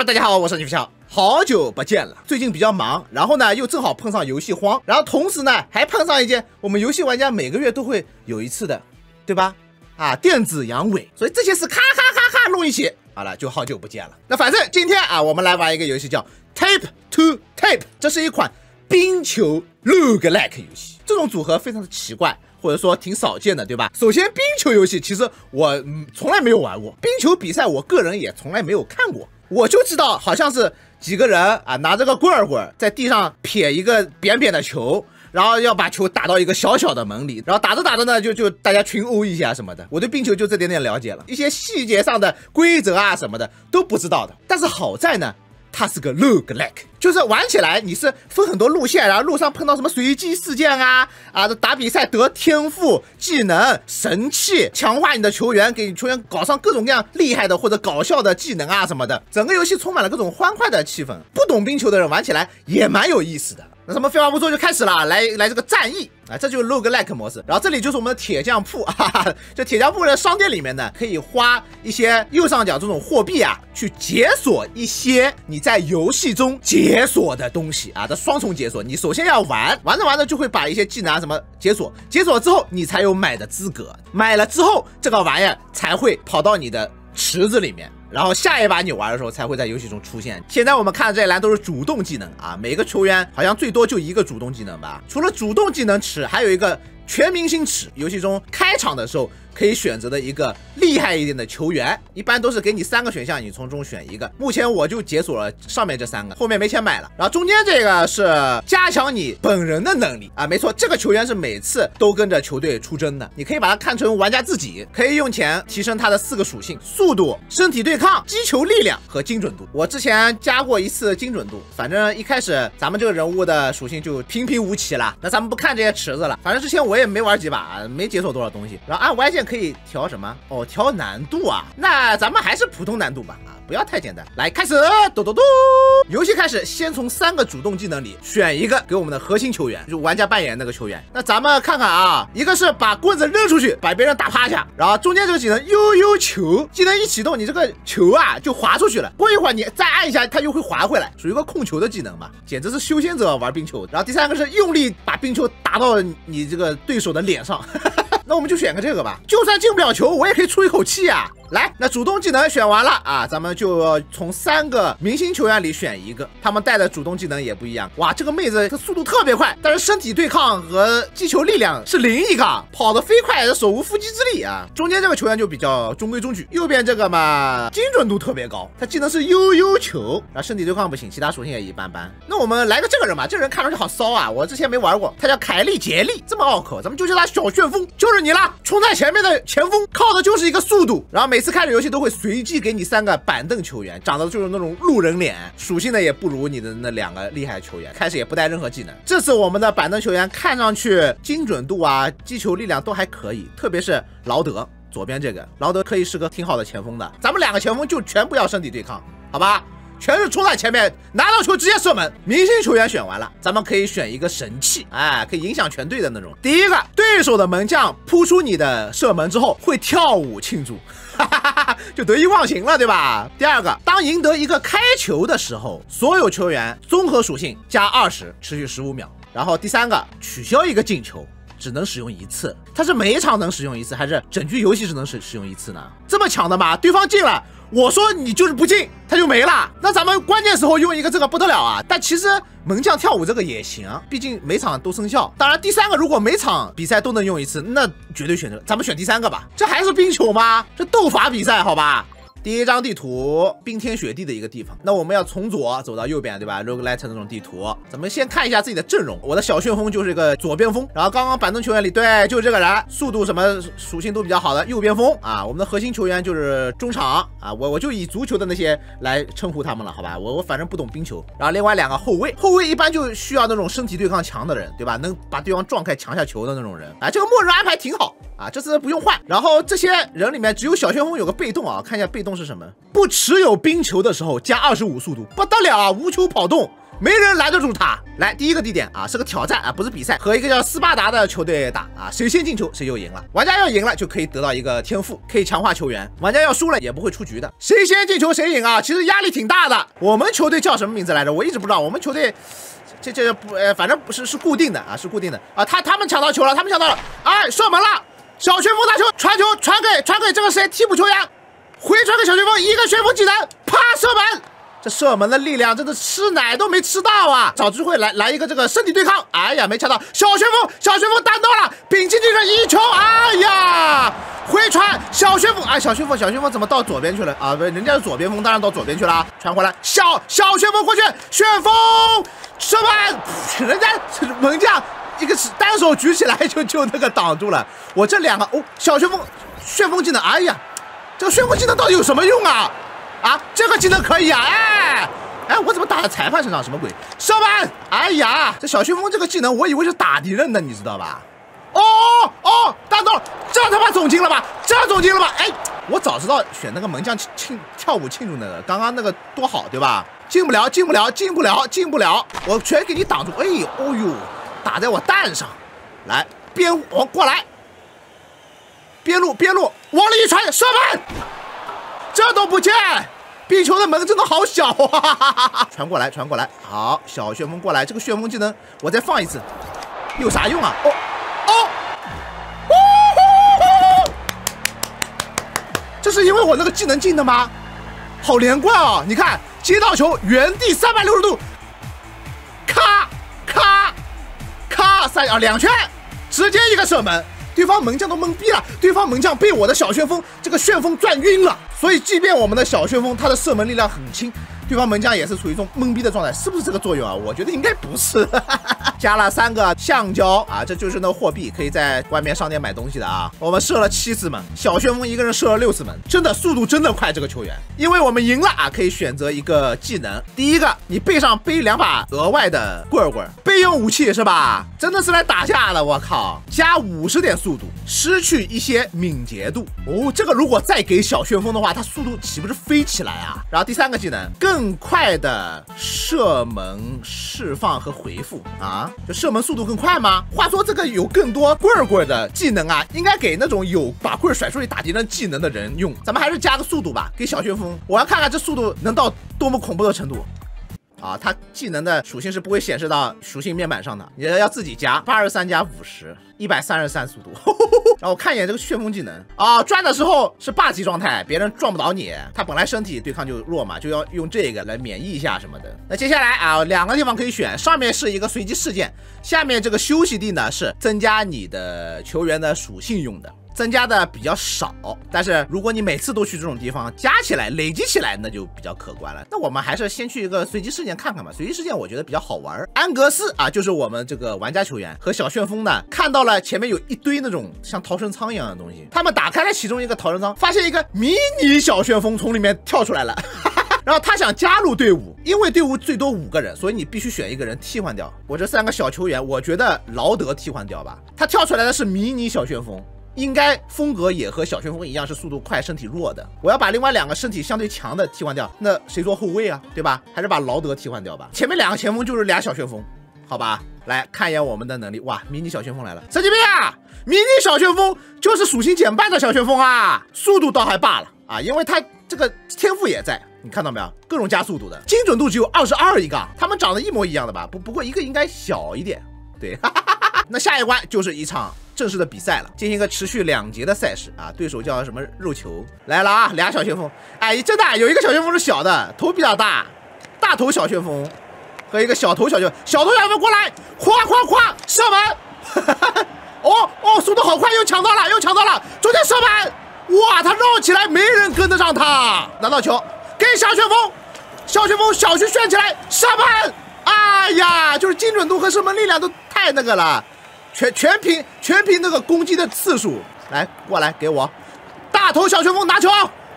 大家好，我是李富强，好久不见了。最近比较忙，然后呢又正好碰上游戏荒，然后同时呢还碰上一件我们游戏玩家每个月都会有一次的，对吧？电子阳痿，所以这些事咔弄一起，好了，就好久不见了。那反正今天我们来玩一个游戏叫 Tape to Tape， 这是一款冰球 roguelike 游戏，这种组合非常的奇怪。或者说挺少见的，对吧？首先，冰球游戏其实我从来没有玩过，冰球比赛我个人也从来没有看过。我就知道好像是几个人拿着个棍儿在地上撇一个扁扁的球，然后要把球打到一个小小的门里，然后打着呢就大家群殴一下什么的。我对冰球就这点了解了，一些细节上的规则什么的都不知道的。但是好在呢，它是个 roguelike， 就是玩起来你是分很多路线，然后路上碰到什么随机事件打比赛得天赋、技能、神器，强化你的球员，给你球员搞上各种各样厉害的或者搞笑的技能什么的。整个游戏充满了各种欢快的气氛，不懂冰球的人玩起来也蛮有意思的。那什么废话不说就开始了，来这个战役这就是 roguelike 模式。然后这里就是我们的铁匠铺这铁匠铺的商店里面呢，可以花一些右上角这种货币去解锁一些你在游戏中解锁的东西这双重解锁。你首先要玩着就会把一些技能什么解锁之后你才有买的资格，买了之后这个玩意儿才会跑到你的池子里面，然后下一把你玩的时候才会在游戏中出现。现在我们看的这一栏都是主动技能每个球员好像最多就一个主动技能吧。除了主动技能池，还有一个全明星池，游戏中开场的时候可以选择的一个厉害一点的球员，一般都是给你3个选项，你从中选一个。目前我就解锁了上面这3个，后面没钱买了。然后中间这个是加强你本人的能力没错，这个球员是每次都跟着球队出征的，你可以把它看成玩家自己，可以用钱提升他的4个属性：速度、身体对抗、击球力量和精准度。我之前加过一次精准度，反正一开始咱们这个人物的属性就平平无奇了。那咱们不看这些池子了，反正之前我也没玩几把，没解锁多少东西。然后按 Y 键可以调什么？调难度那咱们还是普通难度吧不要太简单。来，开始，游戏开始，先从3个主动技能里选一个给我们的核心球员，就玩家扮演那个球员。那咱们看看一个是把棍子扔出去，把别人打趴下，然后中间这个技能悠悠球，技能一启动，你这个球就滑出去了，过一会儿你再按一下，它又会滑回来，属于一个控球的技能吧，简直是修仙者玩冰球。然后第3个是用力把冰球打到你这个对手的脸上。那我们就选个这个吧，就算进不了球，我也可以出一口气来，那主动技能选完了咱们就从3个明星球员里选一个，他们带的主动技能也不一样。哇，这个妹子速度特别快，但是身体对抗和击球力量是0一个，跑得飞快，手无缚鸡之力中间这个球员就比较中规中矩，右边这个嘛精准度特别高，他技能是悠悠球，然后身体对抗不行，其他属性也一般般。那我们来个这个人吧，这个人看上去好骚我之前没玩过，他叫凯利杰利，这么拗口，咱们就叫他小旋风，就是你啦，冲在前面的前锋，靠的就是一个速度。然后每次开始游戏都会随机给你3个板凳球员，长得就是那种路人脸，属性呢也不如你的那2个厉害球员，开始也不带任何技能。这次我们的板凳球员看上去精准度击球力量都还可以，特别是劳德，左边这个劳德可以是个挺好的前锋的。咱们2个前锋就全部要身体对抗，好吧？全是冲在前面，拿到球直接射门。明星球员选完了，咱们可以选一个神器，可以影响全队的那种。第一个，对手的门将扑出你的射门之后会跳舞庆祝，就得意忘形了，对吧？第二个，当赢得一个开球的时候，所有球员综合属性加20，持续15秒。然后第3个，取消一个进球只能使用1次，它是每一场能使用1次，还是整局游戏只能使用1次呢？这么强的吗？对方进了，我说你就是不进，他就没了。那咱们关键时候用一个这个不得了但其实门将跳舞这个也行，毕竟每场都生效。当然第3个如果每场比赛都能用1次，那绝对选择咱们选第3个吧。这还是冰球吗？这斗法比赛好吧？第一张地图，冰天雪地的一个地方。那我们要从左走到右边，对吧 ？roguelite 那种地图，咱们先看一下自己的阵容。我的小旋风就是一个左边锋，然后刚刚板凳球员里，对，就是这个人，速度什么属性都比较好的右边锋我们的核心球员就是中场我就以足球的那些来称呼他们了，好吧？我反正不懂冰球。然后另外2个后卫，后卫一般就需要那种身体对抗强的人，对吧？能把对方撞开抢下球的那种人这个默认安排挺好这次不用换。然后这些人里面只有小旋风有个被动看一下被动是什么？不持有冰球的时候加25速度，不得了无球跑动， 没人拦得住他。来，第一个地点啊是个挑战啊，不是比赛，和一个叫斯巴达的球队打啊，谁先进球谁就赢了。玩家要赢了就可以得到一个天赋，可以强化球员；玩家要输了也不会出局的。谁先进球谁赢啊，其实压力挺大的。我们球队叫什么名字来着？我一直不知道。我们球队这不反正不是固定的啊，是固定的啊。他们抢到球了，他们抢到了，哎，射门了。小旋风拿球传球传给这个谁替补球员，回传给小旋风，一个旋风技能，啪射门。这射门的力量真的吃奶都没吃到啊！找机会来一个这个身体对抗，哎呀没抢到。小旋风单刀了，摒弃敌人一球，哎呀回传小旋风，哎小旋风怎么到左边去了啊？不，人家是左边锋，当然到左边去了。传回来，小旋风过去，旋风射门，人家门将一个单手举起来就那个挡住了。我这两个哦，小旋风技能，哎呀，这个旋风技能到底有什么用啊？啊，这个技能可以啊！哎，我怎么打在裁判身上？什么鬼？射门！哎呀，这小旋风这个技能，我以为是打敌人的，你知道吧？哦，大刀，这他妈总进了吧？哎，我早知道选那个门将跳舞庆祝那个，刚刚那个多好，对吧？进不了，我全给你挡住。哎呦，打在我蛋上，来边过来，边路往里一传，射门！这都不见，壁球的门真的好小啊！传过来，好，小旋风过来，这个旋风技能我再放一次，有啥用啊？这是因为我那个技能进的吗？好连贯啊！你看，接到球原地360度，咔2圈，直接一个射门。对方门将都懵逼了，对方门将被我的小旋风这个旋风转晕了，所以即便我们的小旋风它的射门力量很轻，对方门将也是处于一种懵逼的状态，是不是这个作用啊？我觉得应该不是。加了3个橡胶啊，这就是那个货币，可以在外面商店买东西的啊。我们射了7次门，小旋风一个人射了6次门，真的速度真的快，这个球员。因为我们赢了啊，可以选择一个技能。第一个，你背上背2把额外的棍，备用武器是吧？真的是来打架的，我靠！加50点速度，失去一些敏捷度。哦，这个如果再给小旋风的话，它速度岂不是飞起来啊？然后第3个技能，更快的射门释放和回复啊。就射门速度更快吗？话说这个有更多棍的技能啊，应该给那种有把棍甩出去打敌人技能的人用。咱们还是加个速度吧，给小旋风。我要看看这速度能到多么恐怖的程度。啊，它技能的属性是不会显示到属性面板上的，你要自己加83加50，133速度。然后看一眼这个旋风技能啊，转的时候是霸气状态，别人撞不倒你。他本来身体对抗就弱嘛，就要用这个来免疫一下什么的。那接下来啊，2个地方可以选，上面是一个随机事件，下面这个休息地呢是增加你的球员的属性用的。增加的比较少，但是如果你每次都去这种地方，加起来累积起来，那就比较可观了。那我们还是先去一个随机事件看看吧。随机事件我觉得比较好玩。安格斯啊，就是我们这个玩家球员和小旋风呢，看到了前面有一堆那种像逃生舱一样的东西，他们打开了其中一个逃生舱，发现一个迷你小旋风从里面跳出来了。然后他想加入队伍，因为队伍最多5个人，所以你必须选一个人替换掉。我这3个小球员，我觉得劳德替换掉吧。他跳出来的是迷你小旋风。应该风格也和小旋风一样是速度快身体弱的，我要把另外2个身体相对强的替换掉，那谁做后卫啊，对吧？还是把劳德替换掉吧。前面2个前锋就是俩小旋风，好吧，来看一眼我们的能力。哇，迷你小旋风来了，神经病啊！迷你小旋风就是属性减半的小旋风啊，速度倒还罢了啊，因为它这个天赋也在，你看到没有？各种加速度的，精准度只有22一个，他们长得一模一样的吧？不过一个应该小一点，对。那下一关就是一场正式的比赛了，进行一个持续2节的赛事啊，对手叫什么肉球来了啊，俩小旋风，哎，真的有一个小旋风是小的，头比较大，大头小旋风和一个小头小旋风过来，咵射门，哦，速度好快，又抢到了，中间射门，哇，他绕起来没人跟得上他，拿到球给小旋风小徐旋起来射门，哎呀，就是精准度和射门力量都太那个了。全凭那个攻击的次数，来过来给我，大头小旋风拿球，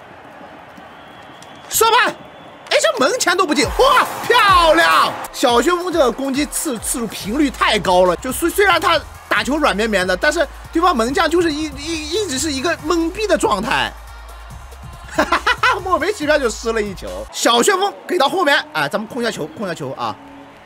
射门，哎，这门前都不进，哇，漂亮！小旋风这个攻击次数频率太高了，就虽然他打球软绵绵的，但是对方门将就是一直是一个懵逼的状态，哈哈哈，莫名其妙就失了一球。小旋风给到后面，哎，咱们控一下球啊。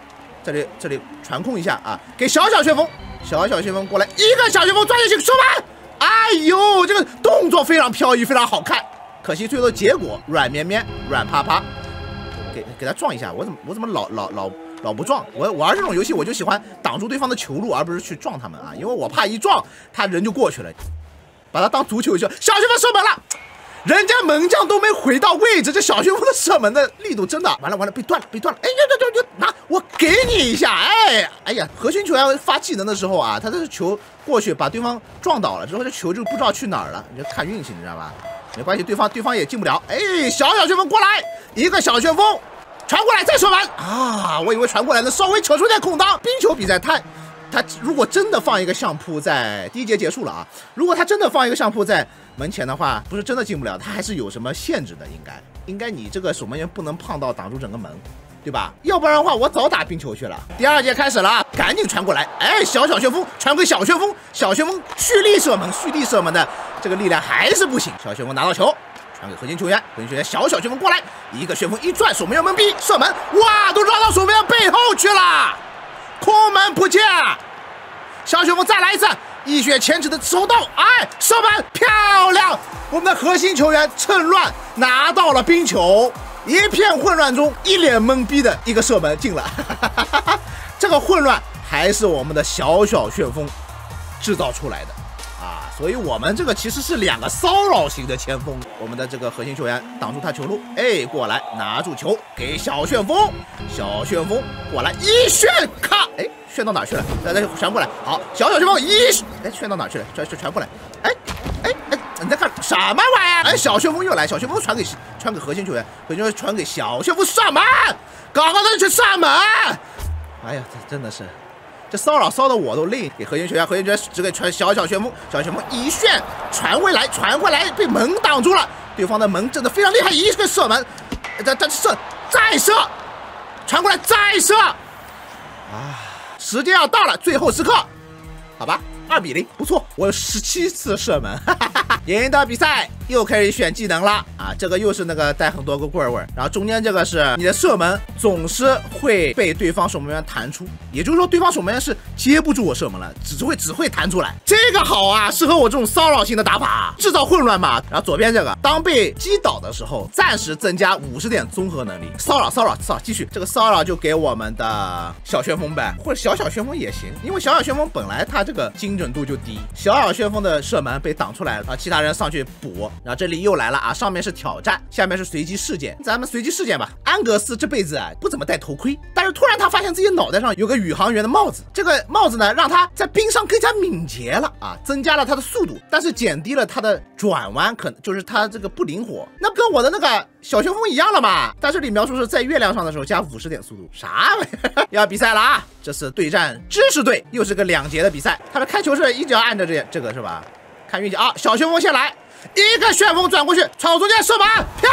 这里传控一下啊，给小旋风，小旋风过来，一个小旋风钻进去，射门！哎呦，这个动作非常飘逸，非常好看。可惜最后的结果软绵绵、软趴趴，给他撞一下，我怎么老不撞？我玩这种游戏我就喜欢挡住对方的球路，而不是去撞他们啊，因为我怕一撞他人就过去了。把他当足球球，小旋风射门了。人家门将都没回到位置，这小旋风的射门的力度真的完了，被断了！哎呀，拿我给你一下！哎呀，核心球员发技能的时候啊，他这球过去把对方撞倒了之后，这球就不知道去哪儿了，你就看运气，你知道吧？没关系，对方也进不了。哎，小旋风过来，一个小旋风传过来再射门啊！我以为传过来能稍微扯出点空当。冰球比赛他如果真的放一个相扑在第一节结束了啊，如果他真的放一个相扑在门前的话，不是真的进不了，他还是有什么限制的，应该你这个守门员不能胖到挡住整个门，对吧？要不然的话我早打冰球去了。第二节开始了啊，赶紧传过来，哎，小旋风传给小旋风蓄力射门的这个力量还是不行，小旋风拿到球传给核心球员，小旋风过来，一个旋风一转，守门员懵逼射门，哇，都绕到守门员背后去了，空门不见，小旋风再来一次。一雪前耻的收到，哎，射门漂亮！我们的核心球员趁乱拿到了冰球，一片混乱中一脸懵逼的一个射门进了。这个混乱还是我们的小旋风制造出来的啊！所以我们这个其实是两个骚扰型的前锋，我们的这个核心球员挡住他球路，哎，过来拿住球给小旋风过来一旋咔，哎。旋到哪去了？再传过来，好，小旋风旋到哪去了？传过来，哎，你在看什么玩意儿？哎，小旋风又来，小旋风传给核心球员，核心球员传给小旋风上门，刚刚那去上门，哎呀，这真的是，这骚扰骚的我都累。给核心球员只给传小旋风一旋传回来被门挡住了，对方的门真的非常厉害，一个射门，再射，传过来再射，啊。时间要到了，最后时刻，好吧，2比0，不错，我有17次射门，赢的比赛又开始选技能了啊！这个又是那个带很多个棍儿，然后中间这个是你的射门总是会被对方守门员弹出，也就是说对方守门员是接不住我射门了，只会弹出来，这个好啊，适合我这种骚扰型的打法，制造混乱嘛。然后左边这个，当被击倒的时候，暂时增加50点综合能力，骚扰，继续，这个骚扰就给我们的小旋风呗，或者小旋风也行，因为小旋风本来它这个精准度就低，小旋风的射门被挡出来了啊，其他人上去补，然后这里又来了啊，上面是挑战，下面是随机事件，咱们随机事件吧。安格斯这辈子啊不怎么戴头盔，但是突然他发现自己脑袋上有个宇航员的帽子，这个帽子呢让他在冰上更加敏捷了啊，增加了他的速度，但是减低了他的转弯，可能就是他这个不灵活，那跟我的那个小旋风一样了嘛。但这里描述是在月亮上的时候加50点速度，啥玩意儿？要比赛了啊！这次对战知识队，又是个2节的比赛，他的开球是一直要按着这个是吧？看运气啊！小旋风先来，一个旋风转过去，朝中间射门，漂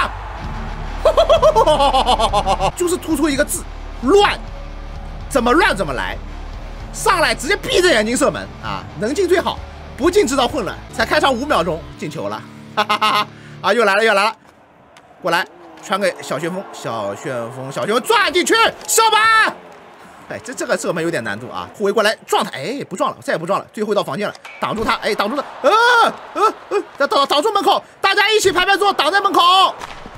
亮！就是突出一个字，乱，怎么乱怎么来，上来直接闭着眼睛射门啊，能进最好，不进制造混乱。才开场5秒钟进球了，哈哈哈！啊，又来了，过来传给小旋风转进去射门。哎，这个射门有点难度啊！护卫过来撞他，哎，不撞了，再也不撞了。最后一道防线了，挡住他，哎，挡住他，挡住门口，大家一起排坐，挡在门口。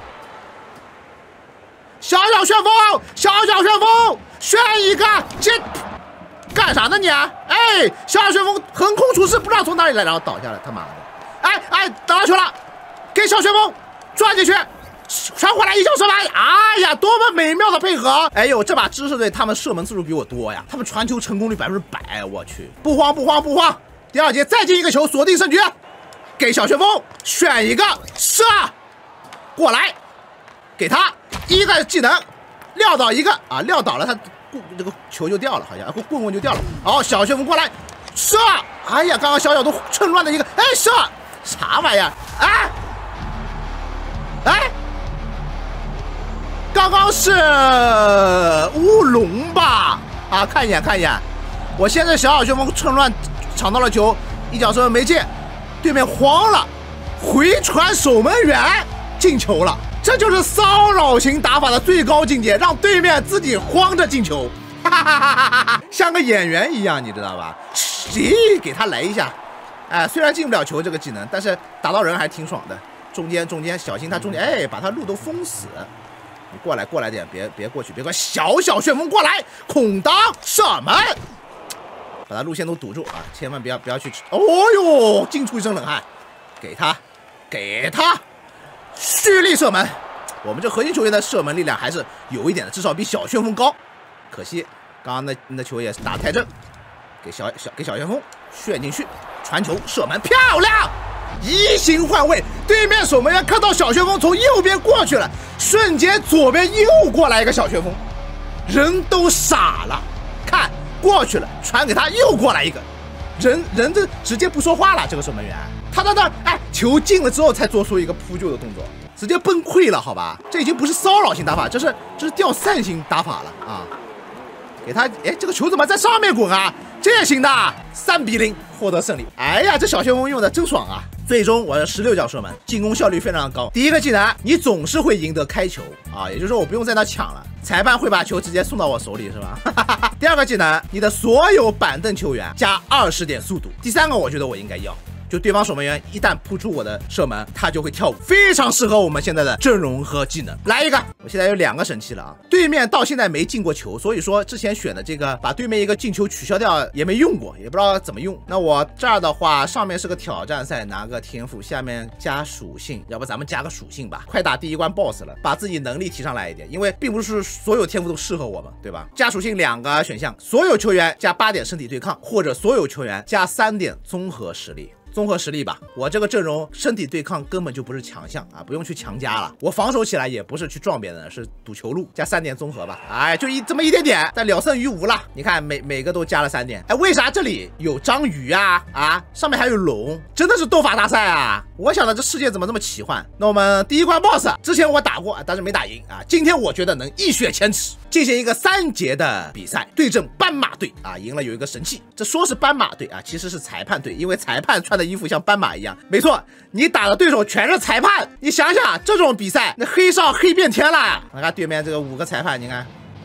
小旋风，选一个，干啥呢你啊？哎，小旋风横空出世，不知道从哪里来，然后倒下了，他妈的！哎，打到球了，给小旋风转进去。传回来一脚射门，哎呀，多么美妙的配合！哎呦，这把知识队他们射门次数比我多呀，他们传球成功率100%，我去！不慌！第2节再进一个球，锁定胜局。给小旋风选一个射，过来，给他一个技能，撂倒一个啊，撂倒了他，这个球就掉了，好像棍就掉了。好，小旋风过来射，哎呀，刚刚小都趁乱的一个，哎，射啥玩意儿？哎。刚刚是乌龙吧？啊，看一眼。我现在小旋风趁乱抢到了球，一脚射门没进，对面慌了，回传守门员进球了。这就是骚扰型打法的最高境界，让对面自己慌着进球。 像个演员一样，你知道吧？咦，给他来一下。哎，虽然进不了球这个技能，但是打到人还挺爽的。中间，小心他中间，哎，把他路都封死。你过来点，别过去，别过，小旋风过来，空当射门，把他路线都堵住啊！千万不要去。哦呦，惊出一身冷汗，给他，蓄力射门。我们这核心球员的射门力量还是有一点的，至少比小旋风高。可惜刚刚那球也是打得太正，给小旋风旋进去，传球射门，漂亮！移形换位，对面守门员看到小旋风从右边过去了，瞬间左边又过来一个小旋风，人都傻了。看过去了，传给他，又过来一个，人这直接不说话了。这个守门员，他哎，球进了之后才做出一个扑救的动作，直接崩溃了，好吧？这已经不是骚扰性打法，这是掉散型打法了啊！给他，哎，这个球怎么在上面滚啊？这也行的，3-0获得胜利。哎呀，这小旋风用的真爽啊！最终我的16脚射门，进攻效率非常高。第一个技能，你总是会赢得开球啊，也就是说我不用在那抢了，裁判会把球直接送到我手里，是吧？第二个技能，你的所有板凳球员加20点速度。第三个，我觉得我应该要。就对方守门员一旦扑出我的射门，他就会跳舞，非常适合我们现在的阵容和技能。来一个，我现在有2个神器了啊！对面到现在没进过球，所以说之前选的这个把对面一个进球取消掉也没用过，也不知道怎么用。那我这儿的话，上面是个挑战赛，拿个天赋，下面加属性，要不咱们加个属性吧？快打第1关 BOSS 了，把自己能力提上来一点，因为并不是所有天赋都适合我们，对吧？加属性2个选项，所有球员加8点身体对抗，或者所有球员加3点综合实力。综合实力吧，我这个阵容身体对抗根本就不是强项啊，不用去强加了。我防守起来也不是去撞别人，是堵球路，加3点综合吧。哎，就这么一点点，但了胜于无了。你看每个都加了3点。哎，为啥这里有章鱼啊？啊，上面还有龙，真的是斗法大赛啊！我想的这世界怎么这么奇幻？那我们第1关 BOSS 之前我打过，但是没打赢啊。今天我觉得能一雪前耻，进行一个3节的比赛，对阵斑马队啊，赢了有一个神器。这说是斑马队啊，其实是裁判队，因为裁判穿的衣服像斑马一样。没错，你打的对手全是裁判，你想想这种比赛，那黑哨黑遍天了。你看对面这个5个裁判，你看，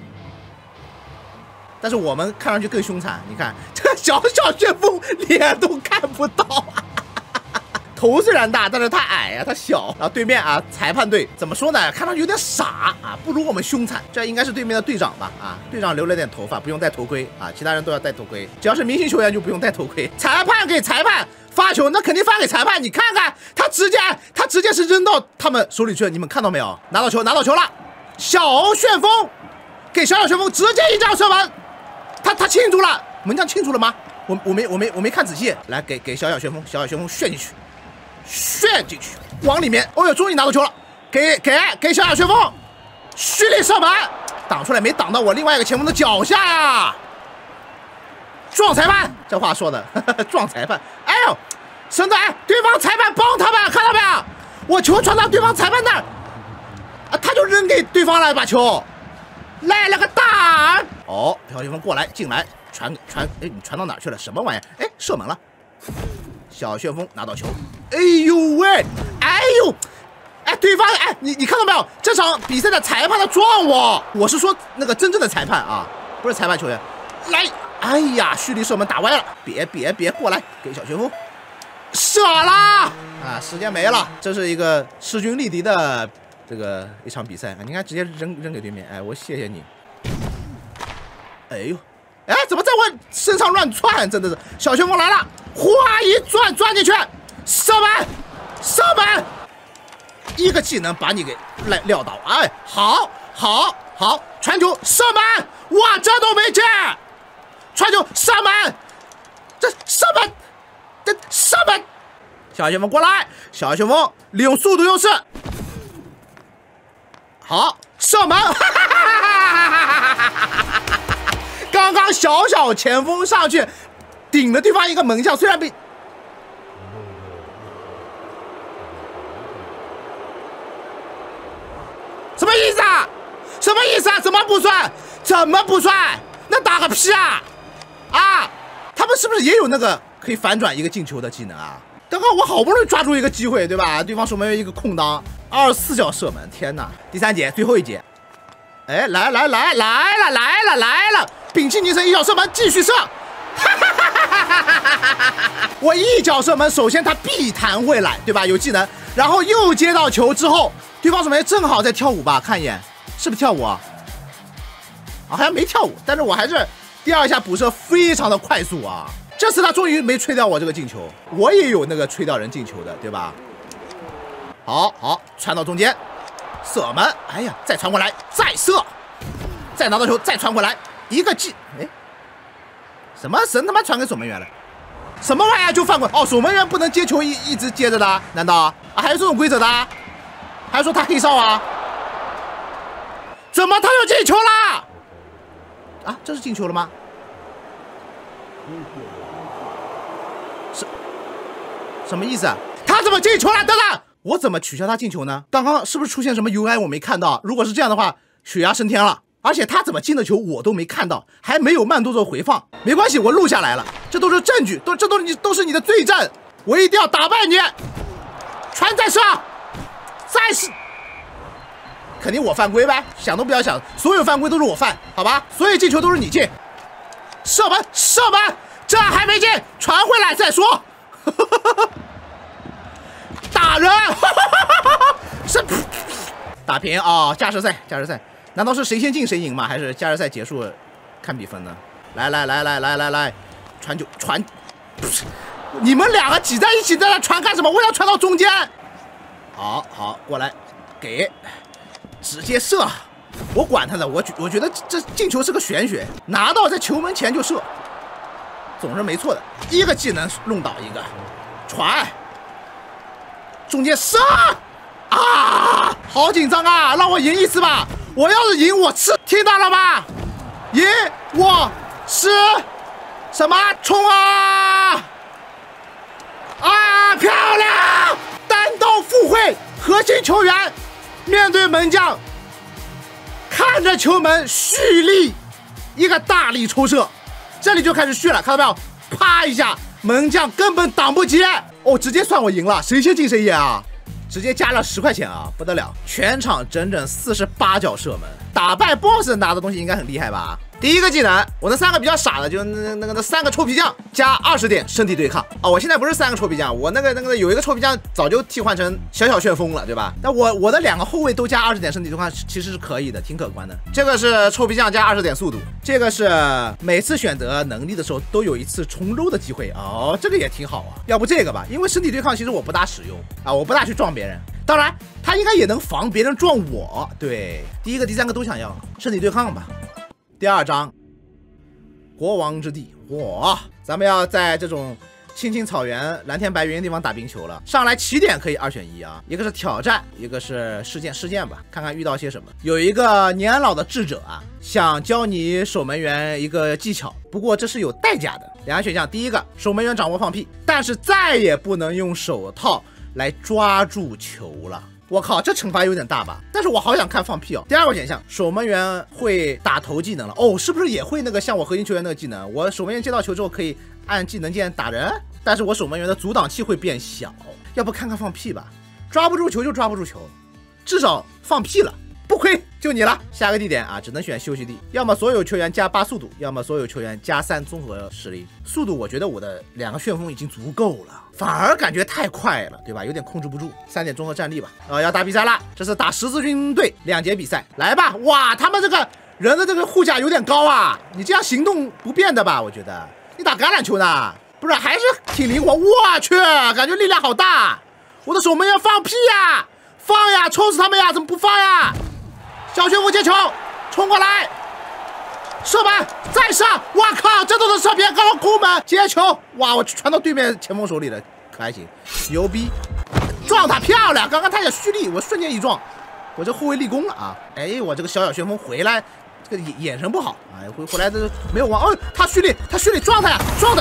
但是我们看上去更凶残。你看这个小旋风脸都看不到啊。头虽然大，但是他矮呀，他小。然后对面啊，裁判队怎么说呢？看上去有点傻啊，不如我们凶残。这应该是对面的队长吧？啊，队长留了点头发，不用戴头盔啊，其他人都要戴头盔。只要是明星球员就不用戴头盔。裁判给裁判发球，那肯定发给裁判。你看看，他直接是扔到他们手里去了，你们看到没有？拿到球了。小旋风给小旋风直接一脚射门，他庆祝了，门将庆祝了吗？我没看仔细。来给小旋风旋进去，往里面。哦呦，终于拿到球了，给小旋风蓄力射门，挡出来没挡到我另外一个前锋的脚下呀！撞裁判，这话说的，撞裁判。哎呦，神的，哎，对方裁判帮他们，看到没有？我球传到对方裁判那儿，啊，他就扔给对方了，把球来了个大耳。哦，小旋风过来进来传，哎，你传到哪儿去了？什么玩意儿？哎，射门了。小旋风拿到球，哎呦喂，哎呦，哎，对方，哎，你看到没有？这场比赛的裁判他撞我是说那个真正的裁判啊，不是裁判球员。来，哎呀，蓄力射门打歪了，别过来，给小旋风射了啊！时间没了，这是一个势均力敌的这个一场比赛啊！你看，直接扔给对面，哎，我谢谢你。哎呦，哎，怎么在我身上乱窜？真的是，小旋风来了。哗一钻进去，射门，一个技能把你给撂倒。哎，好，传球射门，哇，这都没进，传球射门，这射门，小旋风过来，小旋风利用速度优势，好射门，刚刚小前锋上去。顶了对方一个门将，虽然被什么意思啊？怎么不算？那打个屁啊！啊，他们是不是也有那个可以反转一个进球的技能啊？刚刚我好不容易抓住一个机会，对吧？对方守门员一个空当，24脚射门，天哪！第3节最后一节， 哎，来了！屏气凝神，一脚射门，继续射。我一脚射门，首先他必弹回来，对吧？有技能，然后又接到球之后，对方守门员正好在跳舞吧？看一眼，是不是跳舞啊？好像没跳舞，但是我还是第二下补射非常的快速啊！这次他终于没吹掉我这个进球，我也有那个吹掉人进球的，对吧？好，传到中间，射门，哎呀，再传过来，再射，再拿到球，再传回来，一个技，哎，什么神他妈传给守门员了？什么玩意儿就犯规？哦，守门员不能接球一直接着的，难道啊？还有这种规则的？还说他黑哨啊？怎么他又进球啦？啊，这是进球了吗？什么意思啊？他怎么进球了？等等，我怎么取消他进球呢？刚刚是不是出现什么 UI 我没看到？如果是这样的话，血压升天了。而且他怎么进的球我都没看到，还没有慢动作回放。没关系，我录下来了，这都是证据，这都是你的罪证，我一定要打败你。传再射，再是，肯定我犯规呗，想都不要想，所有犯规都是我犯，好吧？所有进球都是你进。射门，这还没进，传回来再说。打人，是打平啊！加时赛。难道是谁先进谁赢吗？还是加时赛结束看比分呢？来，传，你们两个挤在一起在那传干什么？我要传到中间。好，过来，给，直接射。我管他的，我觉得这进球是个玄学，拿到在球门前就射，总是没错的。一个技能弄倒一个，传，中间射。啊，好紧张啊！让我赢一次吧。我要是赢，我吃，听到了吗？赢，我吃，什么冲啊！啊，漂亮！单刀赴会，核心球员面对门将，看着球门蓄力，一个大力抽射，这里就开始蓄了，看到没有？啪一下，门将根本挡不及，哦，直接算我赢了，谁先进谁赢啊！直接加了10块钱啊，不得了！全场整整48脚射门，打败 BOSS 拿的东西应该很厉害吧？第一个技能，我那3个比较傻的，就那3个臭皮匠加20点身体对抗哦。我现在不是3个臭皮匠，我那个有一个臭皮匠早就替换成小旋风了，对吧？但我的2个后卫都加20点身体对抗，其实是可以的，挺可观的。这个是臭皮匠加20点速度，这个是每次选择能力的时候都有一次重揉的机会哦，这个也挺好啊。要不这个吧，因为身体对抗其实我不大使用啊，我不大去撞别人。当然，他应该也能防别人撞我。对，第1个、第3个都想要身体对抗吧。第2章，国王之地，哇，咱们要在这种青青草原、蓝天白云的地方打冰球了。上来起点可以2选1啊，一个是挑战，一个是事件吧，看看遇到些什么。有一个年老的智者啊，想教你守门员一个技巧，不过这是有代价的。2个选项，第1个，守门员掌握放屁，但是再也不能用手套来抓住球了。我靠，这惩罚有点大吧？但是我好想看放屁哦。第2个选项，守门员会打头技能了哦，是不是也会那个像我核心球员那个技能？我守门员接到球之后可以按技能键打人，但是我守门员的阻挡器会变小。要不看看放屁吧？抓不住球就抓不住球，至少放屁了，不亏，就你了。下个地点啊，只能选休息地，要么所有球员加8速度，要么所有球员加3综合实力。速度我觉得我的2个旋风已经足够了。反而感觉太快了，对吧？有点控制不住。3点综合战力吧。要打比赛了，这是打十字军队2节比赛，来吧！哇，他们这个人的这个护甲有点高啊，你这样行动不便的吧？我觉得你打橄榄球呢，不是还是挺灵活。我去，感觉力量好大！我的守门员放屁呀，放呀，抽死他们呀！怎么不放呀？小旋风接球，冲过来！射门，再上！哇靠，这都是射偏，刚刚空门接球，哇，我传到对面前锋手里了，可还行，牛逼！撞他漂亮，刚刚他也蓄力，我瞬间一撞，我这后卫立功了啊！哎，我这个小旋风回来，这个眼神不好，哎，回来的没有往，哦，他蓄力，撞他呀，撞的！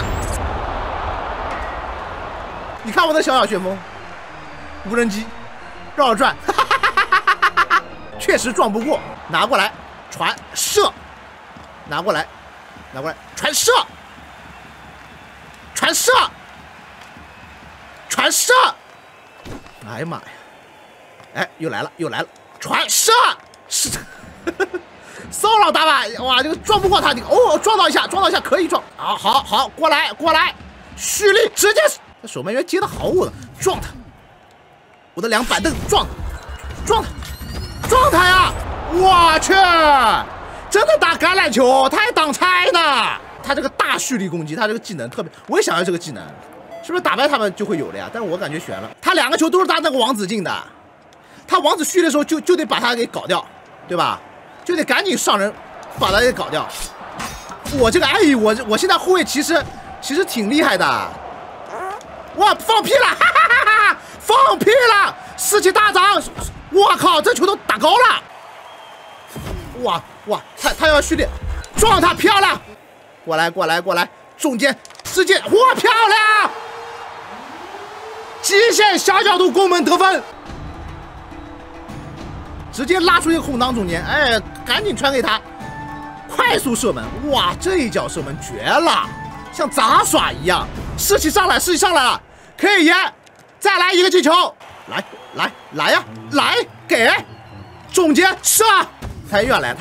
你看我的小旋风，无人机绕着转，确实撞不过，拿过来传射。拿过来，传射，哎呀妈呀！哎，又来了，传射，是， 骚扰打法，哇，这个撞不过他，哦，撞到一下可以撞，好，过来，蓄力，直接守门员接的好稳，撞他，我的2板凳撞他呀！我去，真的打橄榄球，他还挡拆呢。他这个大蓄力攻击，他这个技能特别，我也想要这个技能，是不是打败他们就会有了呀？但是我感觉悬了，他2个球都是他那个王子进的，他王子蓄的时候就得把他给搞掉，对吧？就得赶紧上人把他给搞掉。我这个我现在后卫其实挺厉害的。哇，放屁了，哈哈，放屁了，士气大涨！我靠，这球都打高了！哇，他要蓄力，撞他，漂亮！过来，中间直接，哇，漂亮！极限小角度攻门得分，直接拉出一个空当中间，哎，赶紧传给他，快速射门！哇，这一脚射门绝了，像杂耍一样，士气上来了，可以赢，再来一个进球！来呀，来给中间射，他越来，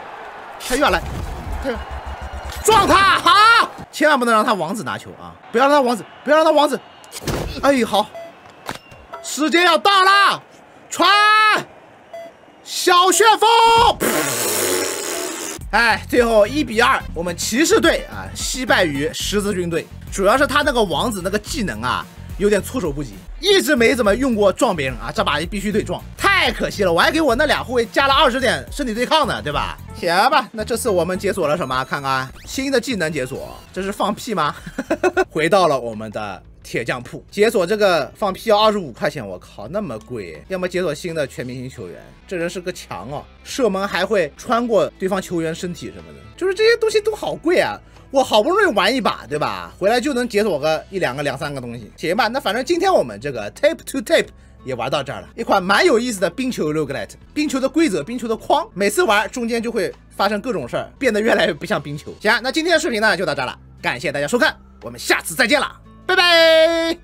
撞他，好，千万不能让他王子拿球啊！不要让他王子，哎，好，时间要到了，传，小旋风，哎，最后1比2，我们骑士队啊惜败于十字军队，主要是他那个王子那个技能啊有点措手不及，一直没怎么用过撞别人啊，这把必须得撞，太可惜了，我还给我那2后卫加了20点身体对抗呢，对吧？行吧，那这次我们解锁了什么？看看新的技能解锁，这是放屁吗？回到了我们的铁匠铺，解锁这个放屁要25块钱，我靠，那么贵！要么解锁新的全明星球员，这人是个强哦，射门还会穿过对方球员身体什么的，就是这些东西都好贵啊。我好不容易玩一把，对吧？回来就能解锁个1、2个、2、3个东西，行吧？那反正今天我们这个 Tape to Tape 也玩到这儿了，一款蛮有意思的冰球 roguelite， 冰球的规则，冰球的框，每次玩中间就会发生各种事儿，变得越来越不像冰球。行，那今天的视频呢就到这儿了，感谢大家收看，我们下次再见了，拜拜。